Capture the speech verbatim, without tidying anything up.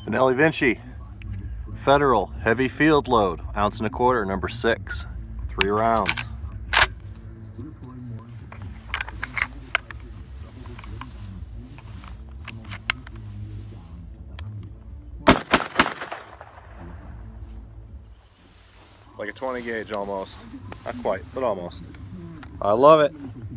Benelli Vinci Federal Heavy Field Load, ounce and a quarter, number six, three rounds. Like a twenty gauge almost. Not quite, but almost. I love it.